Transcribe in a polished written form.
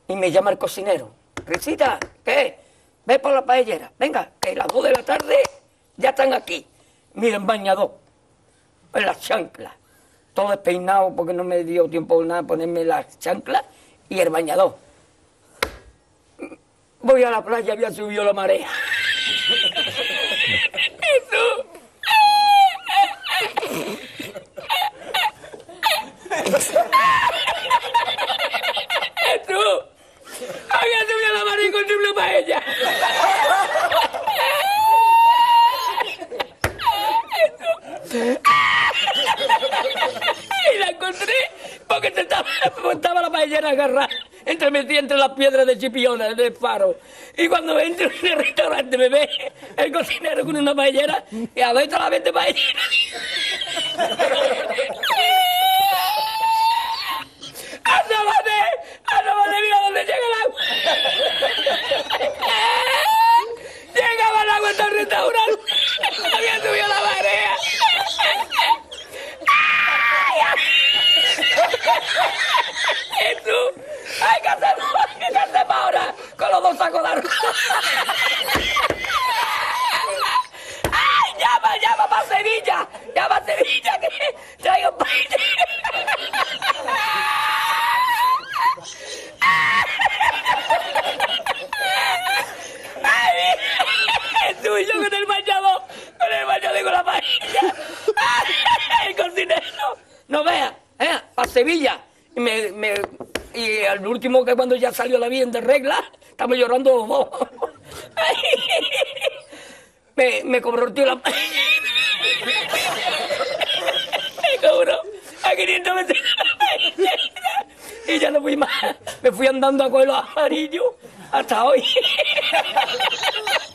Y me llama el cocinero. Risita, ¿qué? Ve por la paellera. Venga, que las 2 de la tarde ya están aquí. Miren, bañador, en las chanclas. Todo despeinado porque no me dio tiempo nada ponerme las chanclas y el bañador. Voy a la playa, había subido la marea. Jesús. Jesús. Había subido la marea y encontré una paella. Y la encontré porque estaba la paellera agarrada metida entre las piedras de Chipiona, del faro. Y cuando entro en el restaurante me ve el cocinero con una paellera y adentro la vende paellera. ¡Asómate, mira dónde llega el agua! Llegaba el agua hasta el restaurante. Había subido la marea. Jesús, hay que hacer ahora con los 2 sacos de arroz. ¡Ay, llama para Sevilla! ¡Llama a Sevilla que traigo paella! ¡Ay, Jesús, y yo con el bañador y con la paella! ¡El cocinero! No vea, para Sevilla. Y al último, que cuando ya salió la bien de regla, estamos llorando los dos. Me cobró el tío la paella. Me cobró a 500 metros la paella. Y ya no fui más. Me fui andando a coger los amarillos hasta hoy.